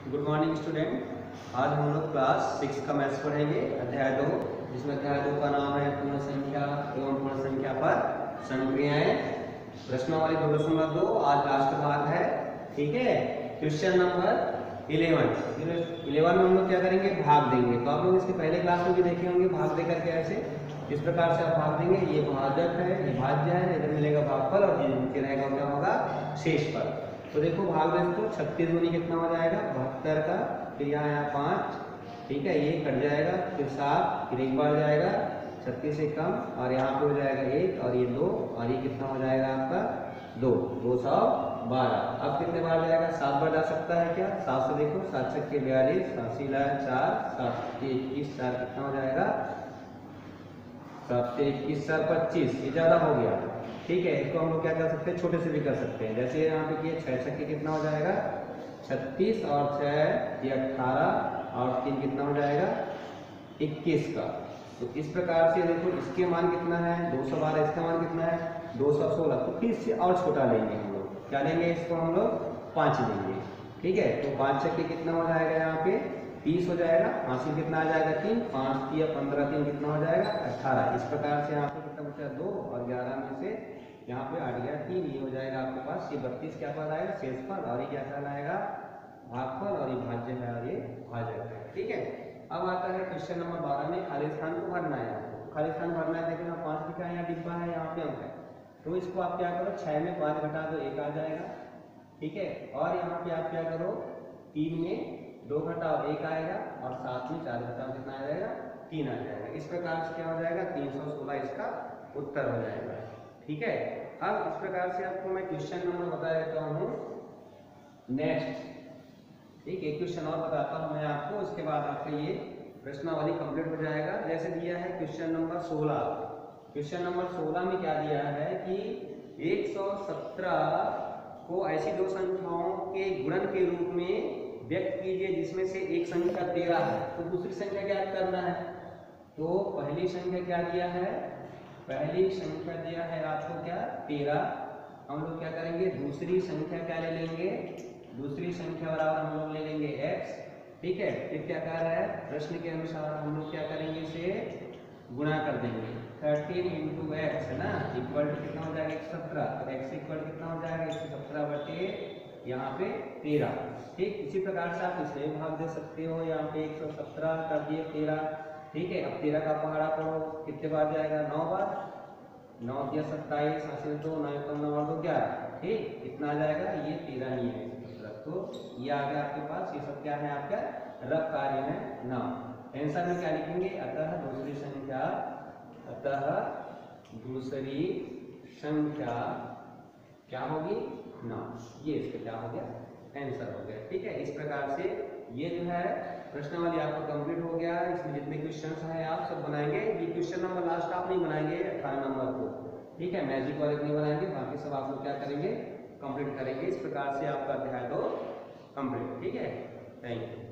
Good morning student. आज हम लोग क्लास 6 का मैथ्स पढ़ेंगे, अध्याय 2, जिसमें अध्याय 2 का नाम है पूर्ण संख्या एवं पूर्ण संख्या पर संक्रियाएं। प्रश्नावली 2.2 आज लास्ट भाग है। ठीक है, क्वेश्चन नंबर 11 में हम लोग क्या करेंगे, भाग देंगे। तो आप लोग इसके पहले क्लास में भी देखे होंगे भाग दे करके ऐसे इस प्रकार से आप भाग देंगे। ये भाजक है, ये भाज्य है, इधर मिलेगा भागफल और नीचे रहेगा क्या होगा, शेषफल। तो देखो भाग दें तो 36 दूनी कितना हो जाएगा 72 का, फिर यहाँ 5, ठीक है, ये कट जाएगा, फिर 7, फिर एक बार जाएगा 36 से कम और यहाँ पे हो जाएगा 1 और ये 2 और ये कितना हो जाएगा आपका 212। अब कितने बार जाएगा, 7 बार जा सकता है क्या, 7 से देखो 7 छक्के 42, 7 सी 4, 7 के 21, 4 कितना हो जाएगा 7 से 21, 4 25, ये ज़्यादा हो गया। ठीक है, इसको हम लोग क्या कर सकते हैं, छोटे से भी कर सकते हैं। जैसे यहाँ पे किए 6 छक्के कितना हो जाएगा 36 और 6 ये 18 और 3 कितना हो जाएगा 21 का। तो इस प्रकार से देखो इसके मान कितना है 212, इसका मान कितना है 216। तो फिर इससे और छोटा लेंगे हम लोग, क्या लेंगे, इसको हम लोग 5 लेंगे। ठीक है, तो 5 छक्के कितना हो जाएगा यहाँ पे 30 हो जाएगा, हासिल कितना आ जाएगा 3, 5 या 15, 3 कितना हो जाएगा 18। इस प्रकार से यहाँ पे कितना बचा 2 और 11 में से यहाँ पे 8 गया 3, ये हो जाएगा आपके पास ये 32 क्या पद आएगा शेषफल और ये क्या कहलाएगा भागफल और ये भाज्य है और ये भाजक है। ठीक है, अब आता है क्वेश्चन नंबर 12 में खाली स्थान को भरना है। खाली स्थान भरना है, देखिए 5 लिखा है, यहाँ डिब्बा है, यहाँ पे अंक है। तो इसको आप क्या करो 6 में 5 घटा दो 1 आ जाएगा। ठीक है, और यहाँ पे आप क्या करो 3 में 2 घटाओ 1 आएगा और 7 में 4 घटाओ कितना आ जाएगा 3 आ जाएगा। इस प्रकार से क्या हो जाएगा 316 इसका उत्तर हो जाएगा। ठीक है, अब इस प्रकार से आपको मैं क्वेश्चन नंबर बता देता हूँ नेक्स्ट। ठीक है, क्वेश्चन और बताता हूँ मैं आपको, उसके बाद आपका ये प्रश्नावली कंप्लीट हो जाएगा। जैसे दिया है क्वेश्चन नंबर 16। क्वेश्चन नंबर 16 में क्या दिया है कि 117 को ऐसी दो संख्याओं के गुणन के रूप में व्यक्त कीजिए जिसमें से एक संख्या 13 है। तो दूसरी संख्या क्या करना है, तो पहली संख्या क्या दिया है, पहली संख्या दिया है आपको क्या 13। हम लोग क्या करेंगे दूसरी संख्या क्या ले लेंगे, दूसरी संख्या बराबर हम लोग ले लेंगे x। ठीक है, फिर क्या कह रहा है प्रश्न के अनुसार हम लोग क्या करेंगे इसे गुणा कर देंगे 13 इंटू एक्स है ना, इक्वल टू कितना हो जाएगा 117। तो x इक्वल कितना हो जाएगा 117 बटे यहाँ पे 13। ठीक, इसी प्रकार से आप इसे भाग दे सकते हो, यहाँ पे 117 कर दिए 13। ठीक है, अब 13 का पहाड़ा पढ़ो कितने बार जाएगा 9 बार, 9 या 27 हासिल 2 9 कम 9 और 2 11। ठीक, कितना आ जाएगा ये 13 नहीं है। तो ये आ गया आपके पास, ये सब क्या है आपका रफ कार्य है 9। आंसर में क्या लिखेंगे, अतः दूसरी संख्या, अतः दूसरी संख्या क्या होगी 9। ये इसका क्या हो गया आंसर हो गया। ठीक है, इस प्रकार से ये जो है प्रश्नावली आपको कंप्लीट हो गया। इसमें जितने क्वेश्चंस हैं आप सब बनाएंगे। ये क्वेश्चन नंबर लास्ट आप नहीं बनाएंगे 18 नंबर को। ठीक है, मैजिक वाले नहीं बनाएंगे, बाकी सब आप लोग क्या करेंगे कंप्लीट करेंगे। इस प्रकार से आपका अध्याय 2 कंप्लीट। ठीक है, थैंक यू।